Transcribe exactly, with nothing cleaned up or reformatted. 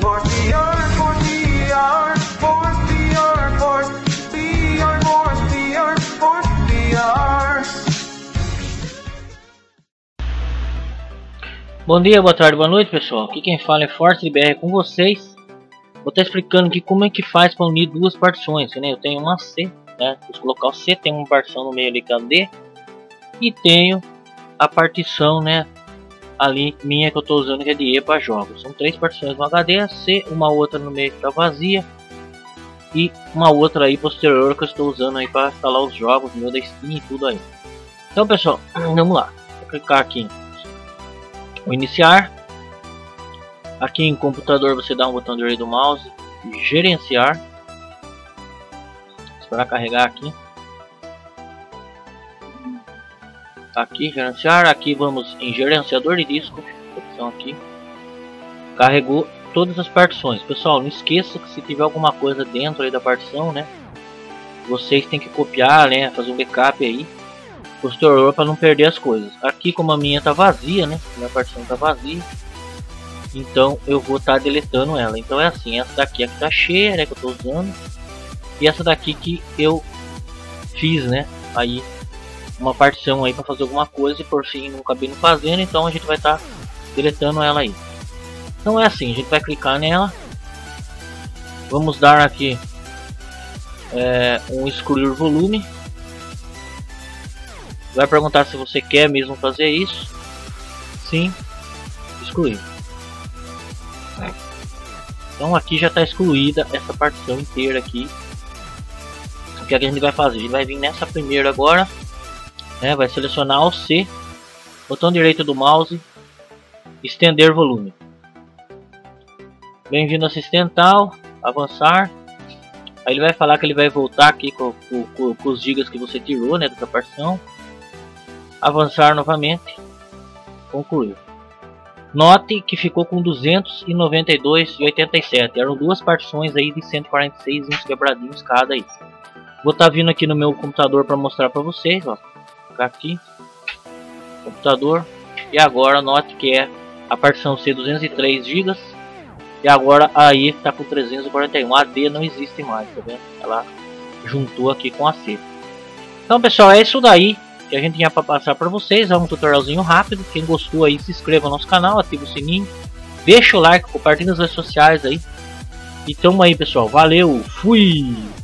Force the earth, force the earth, force the earth, force the earth, force the earth, force the earth. Bom dia, boa tarde, boa noite, pessoal. Aqui quem fala é Forte B R com vocês. Vou estar explicando aqui como é que faz para unir duas partições, né? Eu tenho uma C, né? Vou colocar o C, tem uma partição no meio ali que é a D, e tenho a partição, né, ali minha que eu estou usando, que é de E para jogos. São três partições no H D, a C, uma outra no meio que está vazia e uma outra aí posterior que eu estou usando aí para instalar os jogos meu da Steam e tudo aí. Então, pessoal, vamos lá. Vou clicar aqui o iniciar. Aqui em computador você dá um botão direito do mouse, gerenciar, esperar carregar aqui. Aqui gerenciar, aqui vamos em gerenciador de disco, opção aqui. Carregou todas as partições. Pessoal, não esqueça que se tiver alguma coisa dentro aí da partição, né, vocês têm que copiar, né, fazer um backup aí posterior para não perder as coisas. Aqui, como a minha tá vazia, né, minha partição tá vazia, então eu vou estar tá deletando ela. Então é assim, essa daqui é que tá cheia, né, que eu tô usando, e essa daqui que eu fiz, né, aí uma partição aí para fazer alguma coisa e por fim não acabei não fazendo, então a gente vai estar tá deletando ela aí. Então é assim, a gente vai clicar nela, vamos dar aqui é, um excluir volume. Vai perguntar se você quer mesmo fazer isso. Sim, excluir. Então aqui já está excluída essa partição inteira aqui. O que, é que a gente vai fazer? A gente vai vir nessa primeira agora, né? Vai selecionar o C, botão direito do mouse, estender volume. Bem-vindo assistental, avançar. Aí ele vai falar que ele vai voltar aqui com, com, com, com os gigas que você tirou, né, da partição. Avançar novamente, concluir. Note que ficou com duzentos e noventa e dois vírgula oitenta e sete. Eram duas partições aí de cento e quarenta e seis, uns quebradinhos cada aí. Vou estar tá vindo aqui no meu computador para mostrar para vocês, ó. Ficar aqui, computador, e agora note que é a partição C duzentos e três gigas e agora a E está com trezentos e quarenta e um. A D não existe mais, tá vendo? Ela juntou aqui com a C. Então, pessoal, é isso daí que a gente tinha para passar para vocês. É um tutorialzinho rápido. Quem gostou aí, se inscreva no nosso canal, ative o sininho, deixa o like, compartilhe nas redes sociais aí. E tamo aí, pessoal. Valeu, fui!